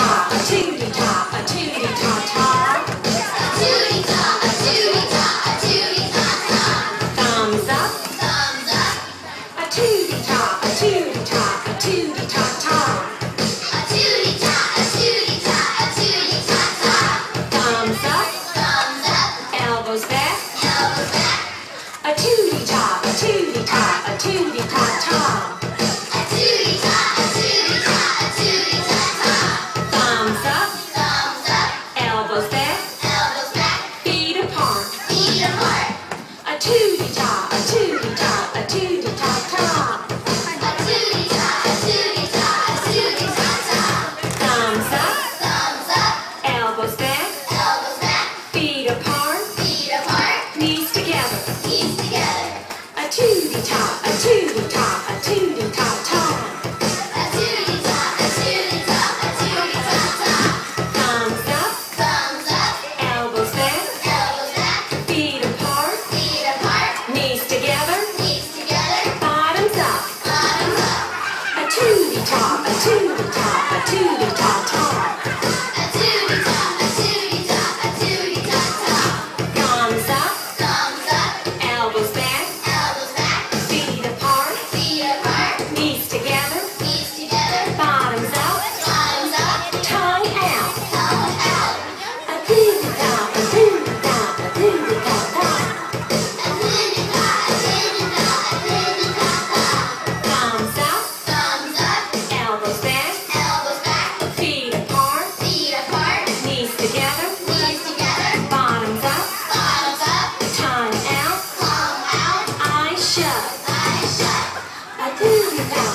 ta, a tootie ta, a tootie ta ta. A tootie ta, a tootie ta, a tootie ta ta. Thumbs up, Thumbs up. a tootie ta, a tootie ta, a tootie ta ta. A tootie ta, a tootie ta, a tootie ta ta. Thumbs up, Thumbs up. elbows back, Elbows back. a tootie ta, a tootie ta, a tootie ta ta. A tootie ta, a tootie ta, a tootie ta ta. Thumbs up, Thumbs up. elbows back, Elbows back. feet apart, Feet apart. a tootie ta, a tootie ta, a tootie ta ta. A tootie ta, a tootie ta, a tootie ta ta. Thumbs up, Thumbs up. elbows back, Elbows back. feet apart, Feet apart. knees together, Knees together. a tootie ta, a tootie ta, a tootie ta ta. A tootie ta, a tootie ta, a tootie ta ta. Thumbs up, Thumbs up. elbows back, Elbows back. feet apart, Feet apart. knees together, Knees together. bottoms up, Bottoms up. a tootie ta, a tootie ta, a tootie ta ta. A tootie ta, a tootie ta, a tootie ta ta. Thumbs up, Thumbs up. elbows back, Elbows back. feet apart, Feet apart. knees together, Knees together. bottoms up, Bottoms up. tongue out, Tongue out. a tootie ta, a tootie ta, a tootie ta ta. A tootie ta, a tootie ta, a tootie ta ta. Thumbs up, Thumbs up. elbows back, Elbows back. feet apart, Feet apart. knees together, Knees together. bottoms up, Bottoms up. tongue out, Tongue out. eyes shut, Eyes shut. a tootie ta,